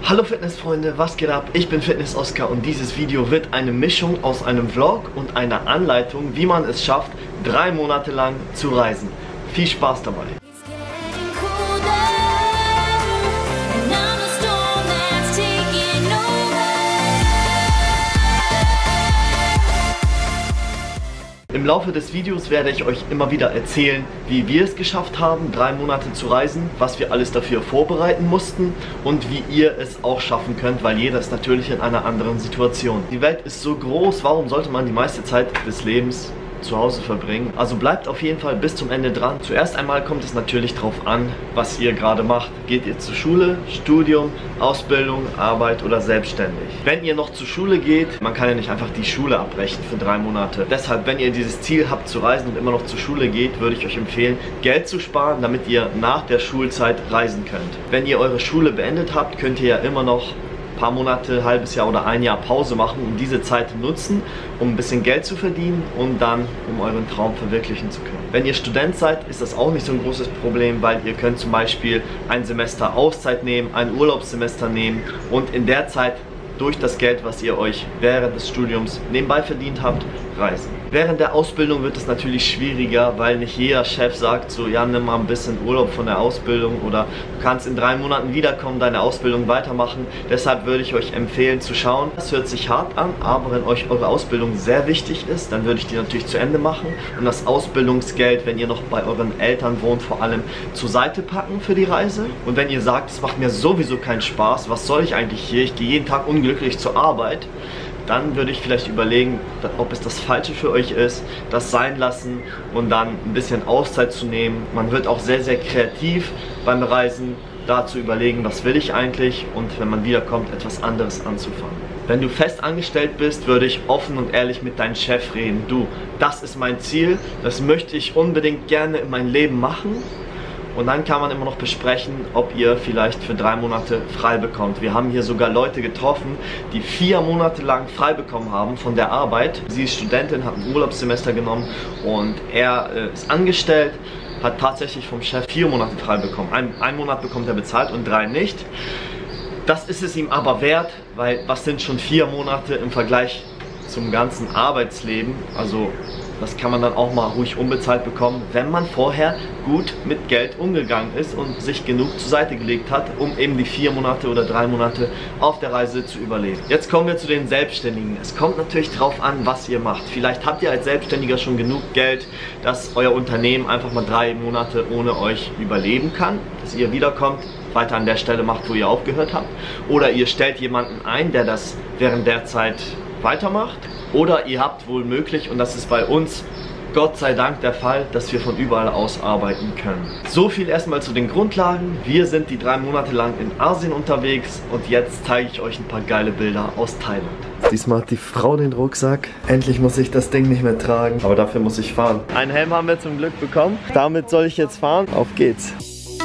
Hallo Fitnessfreunde, was geht ab? Ich bin Fitness Oscar und dieses Video wird eine Mischung aus einem Vlog und einer Anleitung, wie man es schafft, 3 Monate lang zu reisen. Viel Spaß dabei! Im Laufe des Videos werde ich euch immer wieder erzählen, wie wir es geschafft haben, 3 Monate zu reisen, was wir alles dafür vorbereiten mussten und wie ihr es auch schaffen könnt, weil jeder ist natürlich in einer anderen Situation. Die Welt ist so groß, warum sollte man die meiste Zeit des Lebens zu Hause verbringen? Also bleibt auf jeden Fall bis zum Ende dran. Zuerst einmal kommt es natürlich darauf an, was ihr gerade macht. Geht ihr zur Schule, Studium, Ausbildung, Arbeit oder selbstständig? Wenn ihr noch zur Schule geht, man kann ja nicht einfach die Schule abbrechen für 3 Monate. Deshalb, wenn ihr dieses Ziel habt zu reisen und immer noch zur Schule geht, würde ich euch empfehlen, Geld zu sparen, damit ihr nach der Schulzeit reisen könnt. Wenn ihr eure Schule beendet habt, könnt ihr ja immer noch paar Monate, halbes Jahr oder ein Jahr Pause machen und diese Zeit nutzen, um ein bisschen Geld zu verdienen und dann, um euren Traum verwirklichen zu können. Wenn ihr Student seid, ist das auch nicht so ein großes Problem, weil ihr könnt zum Beispiel ein Semester Auszeit nehmen, ein Urlaubssemester nehmen und in der Zeit durch das Geld, was ihr euch während des Studiums nebenbei verdient habt, reisen. Während der Ausbildung wird es natürlich schwieriger, weil nicht jeder Chef sagt so, ja, nimm mal ein bisschen Urlaub von der Ausbildung oder du kannst in 3 Monaten wiederkommen, deine Ausbildung weitermachen. Deshalb würde ich euch empfehlen zu schauen. Das hört sich hart an, aber wenn euch eure Ausbildung sehr wichtig ist, dann würde ich die natürlich zu Ende machen und das Ausbildungsgeld, wenn ihr noch bei euren Eltern wohnt, vor allem zur Seite packen für die Reise. Und wenn ihr sagt, es macht mir sowieso keinen Spaß, was soll ich eigentlich hier? Ich gehe jeden Tag unglücklich zur Arbeit. Dann würde ich vielleicht überlegen, ob es das Falsche für euch ist, das sein lassen und dann ein bisschen Auszeit zu nehmen. Man wird auch sehr, sehr kreativ beim Reisen, da zu überlegen, was will ich eigentlich und wenn man wiederkommt, etwas anderes anzufangen. Wenn du fest angestellt bist, würde ich offen und ehrlich mit deinem Chef reden. Du, das ist mein Ziel, das möchte ich unbedingt gerne in mein Leben machen. Und dann kann man immer noch besprechen, ob ihr vielleicht für 3 Monate frei bekommt. Wir haben hier sogar Leute getroffen, die 4 Monate lang frei bekommen haben von der Arbeit. Sie ist Studentin, hat ein Urlaubssemester genommen und er ist angestellt, hat tatsächlich vom Chef 4 Monate frei bekommen. Ein Monat bekommt er bezahlt und 3 nicht. Das ist es ihm aber wert, weil was sind schon 4 Monate im Vergleich zum ganzen Arbeitsleben? Also das kann man dann auch mal ruhig unbezahlt bekommen, wenn man vorher gut mit Geld umgegangen ist und sich genug zur Seite gelegt hat, um eben die 4 Monate oder 3 Monate auf der Reise zu überleben. Jetzt kommen wir zu den Selbstständigen. Es kommt natürlich darauf an, was ihr macht. Vielleicht habt ihr als Selbstständiger schon genug Geld, dass euer Unternehmen einfach mal 3 Monate ohne euch überleben kann, dass ihr wiederkommt, weiter an der Stelle macht, wo ihr aufgehört habt. Oder ihr stellt jemanden ein, der das während der Zeit weitermacht. Oder ihr habt wohl möglich, und das ist bei uns Gott sei Dank der Fall, dass wir von überall aus arbeiten können. So viel erstmal zu den Grundlagen. Wir sind die 3 Monate lang in Asien unterwegs und jetzt zeige ich euch ein paar geile Bilder aus Thailand. Diesmal hat die Frau den Rucksack. Endlich muss ich das Ding nicht mehr tragen, aber dafür muss ich fahren. Einen Helm haben wir zum Glück bekommen. Damit soll ich jetzt fahren. Auf geht's.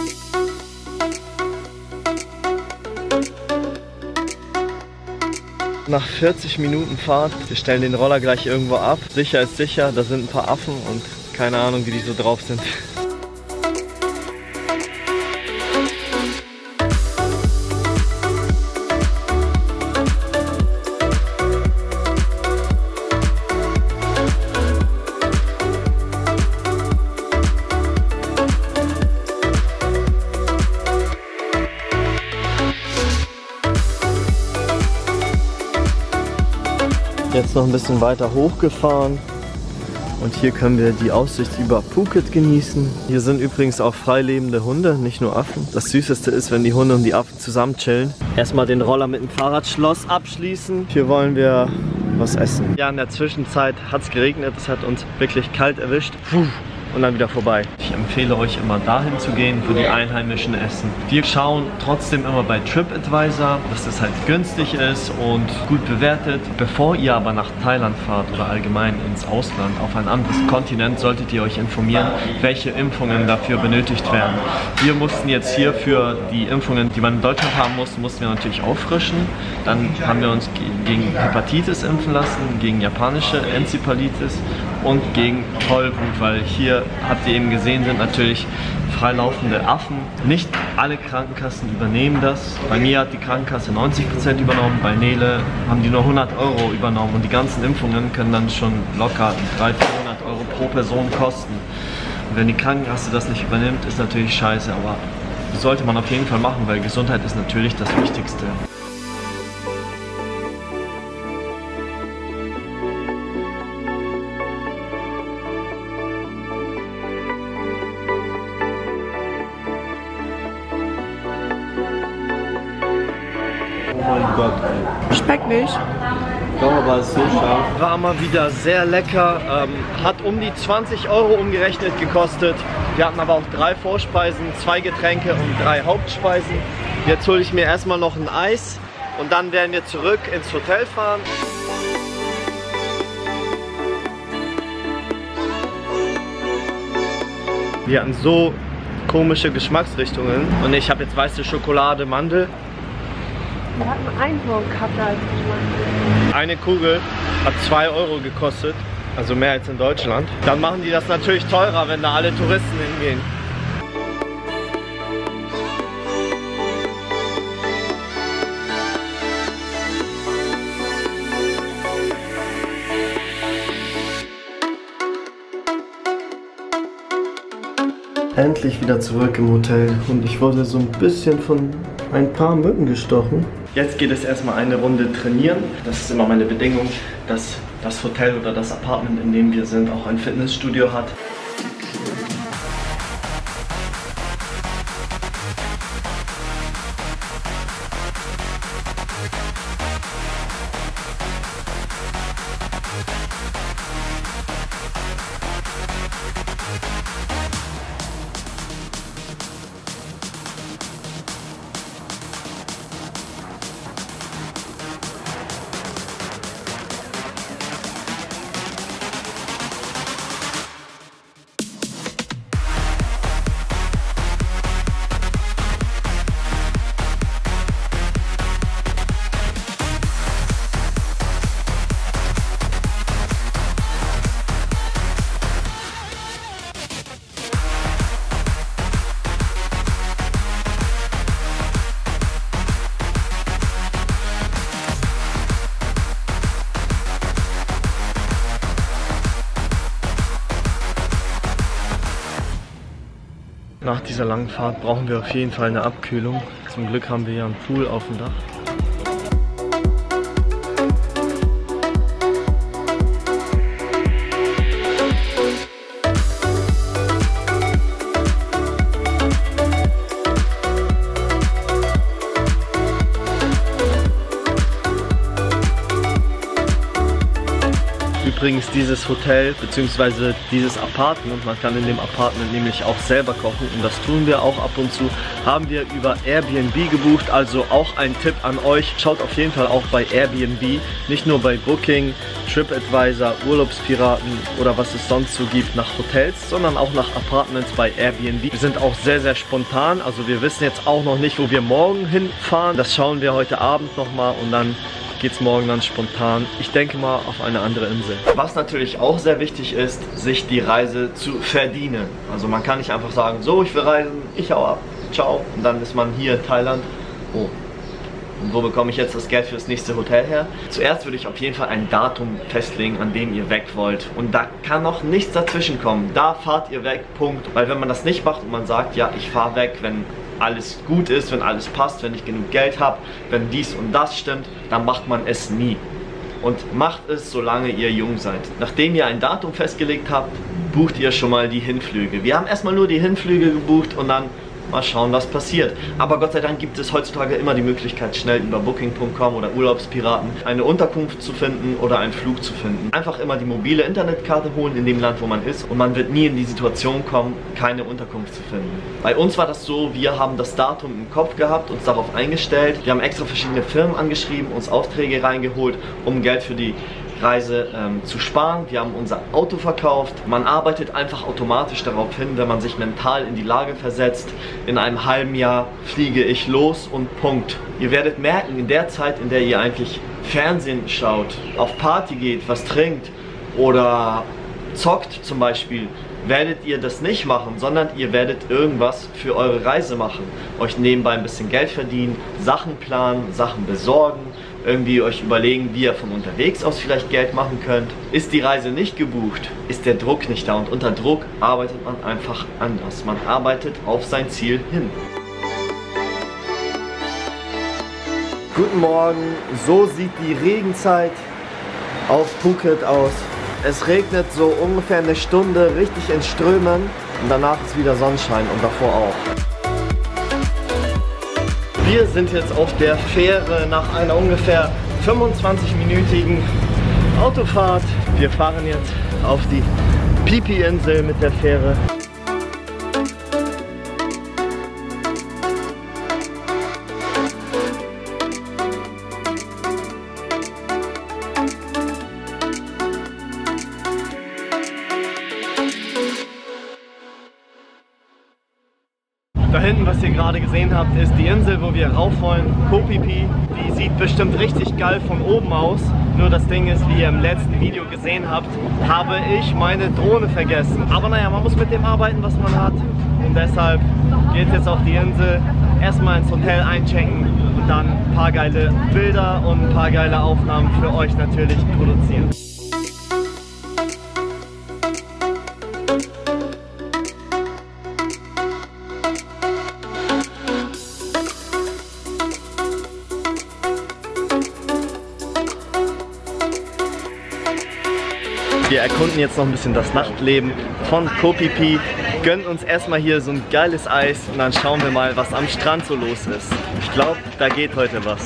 Nach 40 Minuten Fahrt, wir stellen den Roller gleich irgendwo ab. Sicher ist sicher, da sind ein paar Affen und keine Ahnung, wie die so drauf sind. Jetzt noch ein bisschen weiter hochgefahren und hier können wir die Aussicht über Phuket genießen. Hier sind übrigens auch freilebende Hunde, nicht nur Affen. Das Süßeste ist, wenn die Hunde und die Affen zusammen chillen. Erstmal den Roller mit dem Fahrradschloss abschließen. Hier wollen wir was essen. Ja, in der Zwischenzeit hat es geregnet, es hat uns wirklich kalt erwischt. Und dann wieder vorbei. Ich empfehle euch immer dahin zu gehen, wo die Einheimischen essen. Wir schauen trotzdem immer bei TripAdvisor, dass es halt günstig ist und gut bewertet. Bevor ihr aber nach Thailand fahrt oder allgemein ins Ausland, auf ein anderes Kontinent, solltet ihr euch informieren, welche Impfungen dafür benötigt werden. Wir mussten jetzt hier für die Impfungen, die man in Deutschland haben muss, mussten wir natürlich auffrischen. Dann haben wir uns gegen Hepatitis impfen lassen, gegen japanische Enzephalitis und gegen Tollwut, weil hier habt ihr eben gesehen, sind natürlich freilaufende Affen. Nicht alle Krankenkassen übernehmen das. Bei mir hat die Krankenkasse 90% übernommen, bei Nele haben die nur 100 € übernommen und die ganzen Impfungen können dann schon locker 300-400 € pro Person kosten. Und wenn die Krankenkasse das nicht übernimmt, ist natürlich scheiße, aber sollte man auf jeden Fall machen, weil Gesundheit ist natürlich das Wichtigste. Oh mein Gott, ey. Schmeckt nicht. Doch, aber es ist so scharf. War mal wieder sehr lecker. Hat um die 20 € umgerechnet gekostet. Wir hatten aber auch 3 Vorspeisen, 2 Getränke und 3 Hauptspeisen. Jetzt hole ich mir erstmal noch ein Eis und dann werden wir zurück ins Hotel fahren. Wir hatten so komische Geschmacksrichtungen und ich habe jetzt weiße Schokolade, Mandel. Wir hatten Einhornkaffee als Geschmack. Eine Kugel hat 2 € gekostet, also mehr als in Deutschland. Dann machen die das natürlich teurer, wenn da alle Touristen hingehen. Endlich wieder zurück im Hotel und ich wurde so ein bisschen von ein paar Mücken gestochen. Jetzt geht es erstmal eine Runde trainieren. Das ist immer meine Bedingung, dass das Hotel oder das Apartment, in dem wir sind, auch ein Fitnessstudio hat. Nach dieser langen Fahrt brauchen wir auf jeden Fall eine Abkühlung. Zum Glück haben wir ja einen Pool auf dem Dach. Übrigens dieses Hotel bzw. dieses Apartment, man kann in dem Apartment nämlich auch selber kochen und das tun wir auch ab und zu, haben wir über Airbnb gebucht, also auch ein Tipp an euch, schaut auf jeden Fall auch bei Airbnb, nicht nur bei Booking, TripAdvisor, Urlaubspiraten oder was es sonst so gibt nach Hotels, sondern auch nach Apartments bei Airbnb. Wir sind auch sehr, sehr spontan, also wir wissen jetzt auch noch nicht, wo wir morgen hinfahren, das schauen wir heute Abend nochmal und dann geht's morgen dann spontan, ich denke mal, auf eine andere Insel. Was natürlich auch sehr wichtig ist, sich die Reise zu verdienen. Also man kann nicht einfach sagen, so, ich will reisen, ich hau ab, ciao. Und dann ist man hier in Thailand. Oh, und wo bekomme ich jetzt das Geld für das nächste Hotel her? Zuerst würde ich auf jeden Fall ein Datum festlegen, an dem ihr weg wollt. Und da kann noch nichts dazwischen kommen. Da fahrt ihr weg, Punkt. Weil wenn man das nicht macht und man sagt, ja, ich fahre weg, wenn alles gut ist, wenn alles passt, wenn ich genug Geld habe, wenn dies und das stimmt, dann macht man es nie. Und macht es, solange ihr jung seid. Nachdem ihr ein Datum festgelegt habt, bucht ihr schon mal die Hinflüge. Wir haben erstmal nur die Hinflüge gebucht und dann mal schauen, was passiert. Aber Gott sei Dank gibt es heutzutage immer die Möglichkeit, schnell über Booking.com oder Urlaubspiraten eine Unterkunft zu finden oder einen Flug zu finden. Einfach immer die mobile Internetkarte holen in dem Land, wo man ist und man wird nie in die Situation kommen, keine Unterkunft zu finden. Bei uns war das so, wir haben das Datum im Kopf gehabt, uns darauf eingestellt. Wir haben extra verschiedene Firmen angeschrieben, uns Aufträge reingeholt, um Geld für die Reise zu sparen. Wir haben unser Auto verkauft. Man arbeitet einfach automatisch darauf hin, wenn man sich mental in die Lage versetzt. In einem halben Jahr fliege ich los und Punkt. Ihr werdet merken, in der Zeit, in der ihr eigentlich Fernsehen schaut, auf Party geht, was trinkt oder zockt zum Beispiel, werdet ihr das nicht machen, sondern ihr werdet irgendwas für eure Reise machen. Euch nebenbei ein bisschen Geld verdienen, Sachen planen, Sachen besorgen, irgendwie euch überlegen, wie ihr von unterwegs aus vielleicht Geld machen könnt. Ist die Reise nicht gebucht, ist der Druck nicht da und unter Druck arbeitet man einfach anders. Man arbeitet auf sein Ziel hin. Guten Morgen, so sieht die Regenzeit auf Phuket aus. Es regnet so ungefähr eine Stunde richtig in Strömen und danach ist wieder Sonnenschein und davor auch. Wir sind jetzt auf der Fähre nach einer ungefähr 25-minütigen Autofahrt. Wir fahren jetzt auf die Phi Phi-Insel mit der Fähre. Da hinten, was ihr gerade gesehen habt, ist die Insel, wo wir rauf wollen, Koh Phi Phi. Die sieht bestimmt richtig geil von oben aus. Nur das Ding ist, wie ihr im letzten Video gesehen habt, habe ich meine Drohne vergessen. Aber naja, man muss mit dem arbeiten, was man hat. Und deshalb geht es jetzt auf die Insel, erstmal ins Hotel einchecken und dann ein paar geile Bilder und ein paar geile Aufnahmen für euch natürlich produzieren. Wir erkunden jetzt noch ein bisschen das Nachtleben von Koh Phi Phi, gönnen uns erstmal hier so ein geiles Eis und dann schauen wir mal, was am Strand so los ist. Ich glaube, da geht heute was.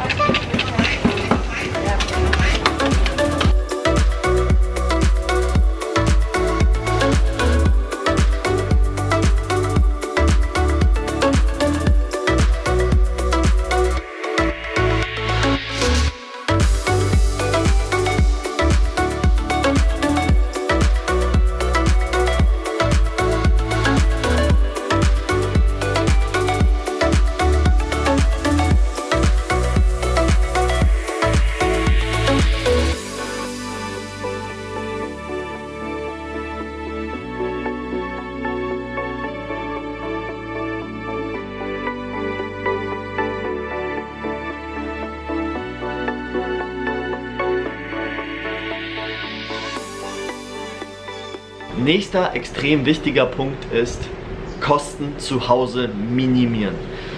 Nächster extrem wichtiger Punkt ist, Kosten zu Hause minimieren.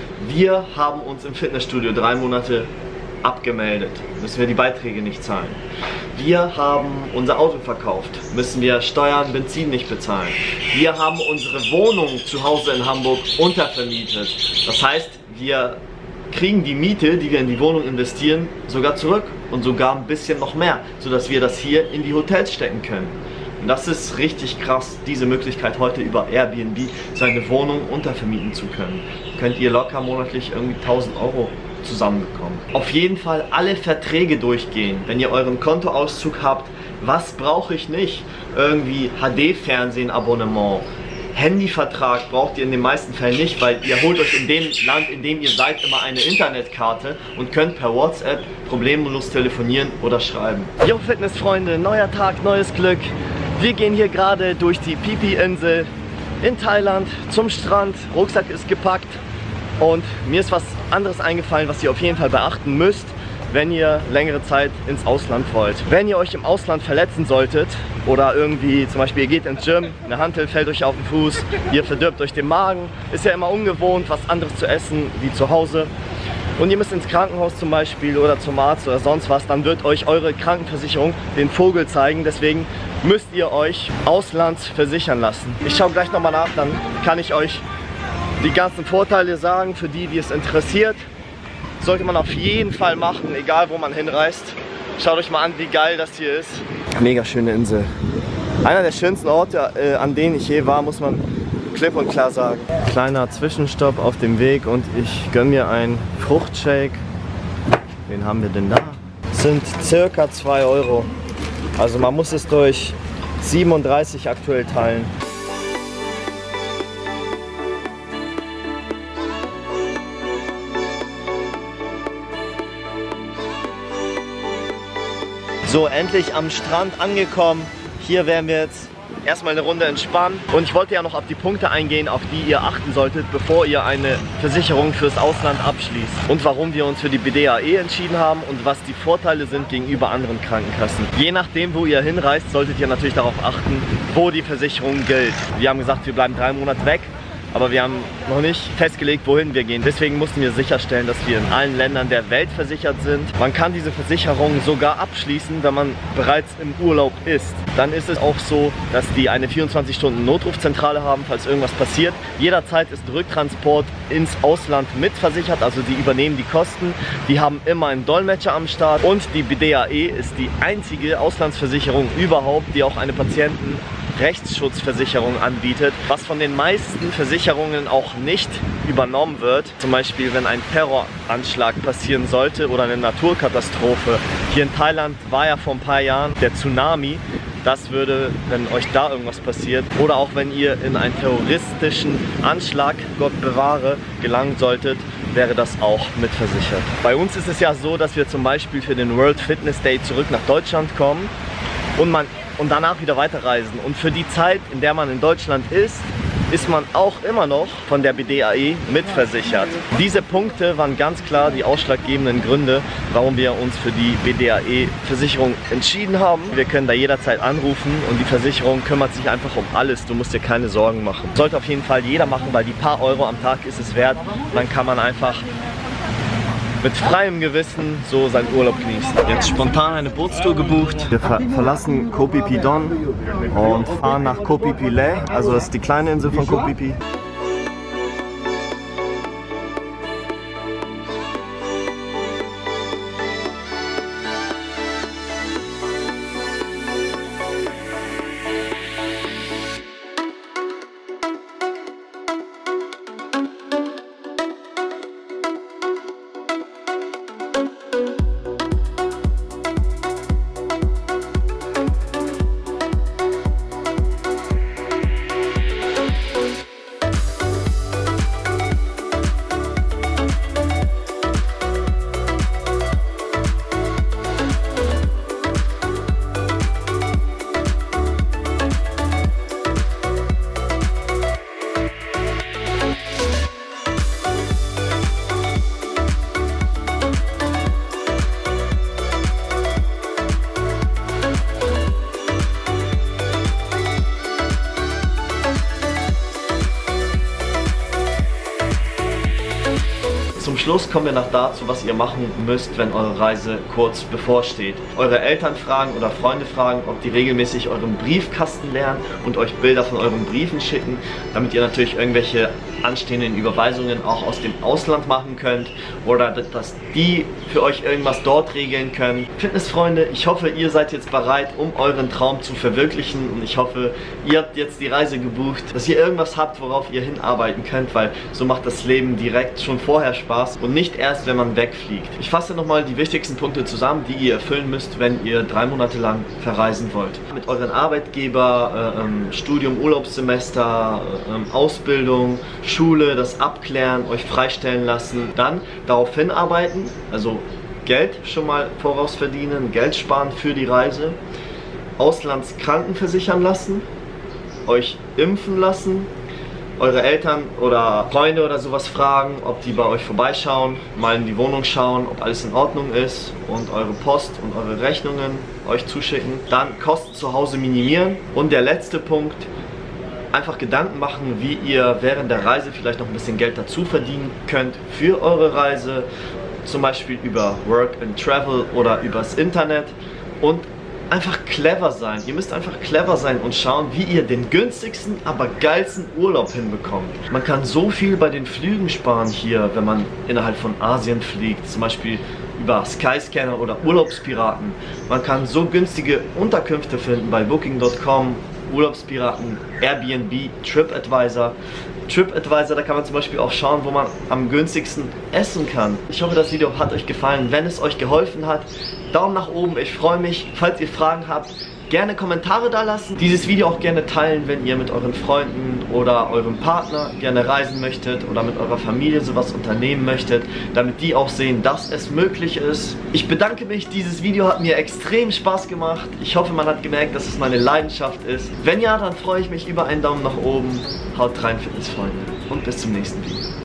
Wir haben uns im Fitnessstudio 3 Monate abgemeldet, müssen wir die Beiträge nicht zahlen. Wir haben unser Auto verkauft, müssen wir Steuern, Benzin nicht bezahlen. Wir haben unsere Wohnung zu Hause in Hamburg untervermietet. Das heißt, wir kriegen die Miete, die wir in die Wohnung investieren, sogar zurück und sogar ein bisschen noch mehr, sodass wir das hier in die Hotels stecken können. Und das ist richtig krass, diese Möglichkeit heute über Airbnb seine Wohnung untervermieten zu können. Könnt ihr locker monatlich irgendwie 1000 Euro zusammenbekommen. Auf jeden Fall alle Verträge durchgehen, wenn ihr euren Kontoauszug habt. Was brauche ich nicht? Irgendwie HD-Fernsehen-Abonnement. Handyvertrag braucht ihr in den meisten Fällen nicht, weil ihr holt euch in dem Land, in dem ihr seid, immer eine Internetkarte und könnt per WhatsApp problemlos telefonieren oder schreiben. Jo Fitnessfreunde, neuer Tag, neues Glück. Wir gehen hier gerade durch die Phi Phi-Insel in Thailand zum Strand. Rucksack ist gepackt und mir ist was anderes eingefallen, was ihr auf jeden Fall beachten müsst, wenn ihr längere Zeit ins Ausland wollt. Wenn ihr euch im Ausland verletzen solltet oder irgendwie zum Beispiel ihr geht ins Gym, eine Hantel fällt euch auf den Fuß, ihr verdirbt euch den Magen, ist ja immer ungewohnt, was anderes zu essen wie zu Hause. Und ihr müsst ins Krankenhaus zum Beispiel oder zum Arzt oder sonst was, dann wird euch eure Krankenversicherung den Vogel zeigen. Deswegen müsst ihr euch Auslands versichern lassen. Ich schaue gleich nochmal nach, dann kann ich euch die ganzen Vorteile sagen, für die, die es interessiert. Sollte man auf jeden Fall machen, egal wo man hinreist. Schaut euch mal an, wie geil das hier ist. Mega schöne Insel. Einer der schönsten Orte, an denen ich je war, muss man klipp und klar sagen. Kleiner Zwischenstopp auf dem Weg und ich gönne mir einen Fruchtshake. Wen haben wir denn da? Sind circa 2 Euro. Also man muss es durch 37 aktuell teilen. So, endlich am Strand angekommen. Hier werden wir jetzt erstmal eine Runde entspannen. Und ich wollte ja noch auf die Punkte eingehen, auf die ihr achten solltet, bevor ihr eine Versicherung fürs Ausland abschließt. Und warum wir uns für die BDAE entschieden haben und was die Vorteile sind gegenüber anderen Krankenkassen. Je nachdem, wo ihr hinreist, solltet ihr natürlich darauf achten, wo die Versicherung gilt. Wir haben gesagt, wir bleiben 3 Monate weg. Aber wir haben noch nicht festgelegt, wohin wir gehen. Deswegen mussten wir sicherstellen, dass wir in allen Ländern der Welt versichert sind. Man kann diese Versicherung sogar abschließen, wenn man bereits im Urlaub ist. Dann ist es auch so, dass die eine 24-Stunden-Notrufzentrale haben, falls irgendwas passiert. Jederzeit ist Rücktransport ins Ausland mitversichert, also die übernehmen die Kosten. Die haben immer einen Dolmetscher am Start. Und die BDAE ist die einzige Auslandsversicherung überhaupt, die auch eine Patientenrechtsschutzversicherung anbietet, was von den meisten Versicherungen auch nicht übernommen wird. Zum Beispiel, wenn ein Terroranschlag passieren sollte oder eine Naturkatastrophe. Hier in Thailand war ja vor ein paar Jahren der Tsunami. Das würde, wenn euch da irgendwas passiert oder auch wenn ihr in einen terroristischen Anschlag, Gott bewahre, gelangen solltet, wäre das auch mitversichert. Bei uns ist es ja so, dass wir zum Beispiel für den World Fitness Day zurück nach Deutschland kommen und danach wieder weiterreisen. Und für die Zeit, in der man in Deutschland ist man auch immer noch von der BDAE mitversichert. Diese Punkte waren ganz klar die ausschlaggebenden Gründe, warum wir uns für die BDAE-Versicherung entschieden haben. Wir können da jederzeit anrufen und die Versicherung kümmert sich einfach um alles. Du musst dir keine Sorgen machen. Sollte auf jeden Fall jeder machen, weil die paar Euro am Tag ist es wert. Dann kann man einfach mit freiem Gewissen so seinen Urlaub genießen. Jetzt spontan eine Bootstour gebucht. Wir verlassen Koh Phi Phi Don und fahren nach Koh Phi Phi Leh, also das ist die kleine Insel von Koh Phi Phi. Zum Schluss kommen wir noch dazu, was ihr machen müsst, wenn eure Reise kurz bevorsteht. Eure Eltern fragen oder Freunde fragen, ob die regelmäßig euren Briefkasten leeren und euch Bilder von euren Briefen schicken, damit ihr natürlich irgendwelche anstehenden Überweisungen auch aus dem Ausland machen könnt oder dass die für euch irgendwas dort regeln können. Fitnessfreunde, ich hoffe, ihr seid jetzt bereit, um euren Traum zu verwirklichen und ich hoffe, ihr habt jetzt die Reise gebucht, dass ihr irgendwas habt, worauf ihr hinarbeiten könnt, weil so macht das Leben direkt schon vorher Spaß und nicht erst, wenn man wegfliegt. Ich fasse nochmal die wichtigsten Punkte zusammen, die ihr erfüllen müsst, wenn ihr 3 Monate lang verreisen wollt. Mit euren Arbeitgeber, Studium, Urlaubssemester, Ausbildung, Schule, das abklären, euch freistellen lassen, dann darauf hinarbeiten, also Geld schon mal voraus verdienen, Geld sparen für die Reise, Auslandskranken versichern lassen, euch impfen lassen, eure Eltern oder Freunde oder sowas fragen, ob die bei euch vorbeischauen, mal in die Wohnung schauen, ob alles in Ordnung ist und eure Post und eure Rechnungen euch zuschicken. Dann Kosten zu Hause minimieren und der letzte Punkt, einfach Gedanken machen, wie ihr während der Reise vielleicht noch ein bisschen Geld dazu verdienen könnt für eure Reise, zum Beispiel über Work and Travel oder übers Internet und einfach clever sein. Ihr müsst einfach clever sein und schauen, wie ihr den günstigsten, aber geilsten Urlaub hinbekommt. Man kann so viel bei den Flügen sparen hier, wenn man innerhalb von Asien fliegt, zum Beispiel über Skyscanner oder Urlaubspiraten. Man kann so günstige Unterkünfte finden bei Booking.com, Urlaubspiraten, Airbnb, TripAdvisor. TripAdvisor, da kann man zum Beispiel auch schauen, wo man am günstigsten essen kann. Ich hoffe, das Video hat euch gefallen. Wenn es euch geholfen hat, Daumen nach oben. Ich freue mich. Falls ihr Fragen habt, Gerne Kommentare da lassen. Dieses Video auch gerne teilen, wenn ihr mit euren Freunden oder eurem Partner gerne reisen möchtet oder mit eurer Familie sowas unternehmen möchtet, damit die auch sehen, dass es möglich ist. Ich bedanke mich, dieses Video hat mir extrem Spaß gemacht. Ich hoffe, man hat gemerkt, dass es meine Leidenschaft ist. Wenn ja, dann freue ich mich über einen Daumen nach oben. Haut rein, Fitnessfreunde, und bis zum nächsten Video.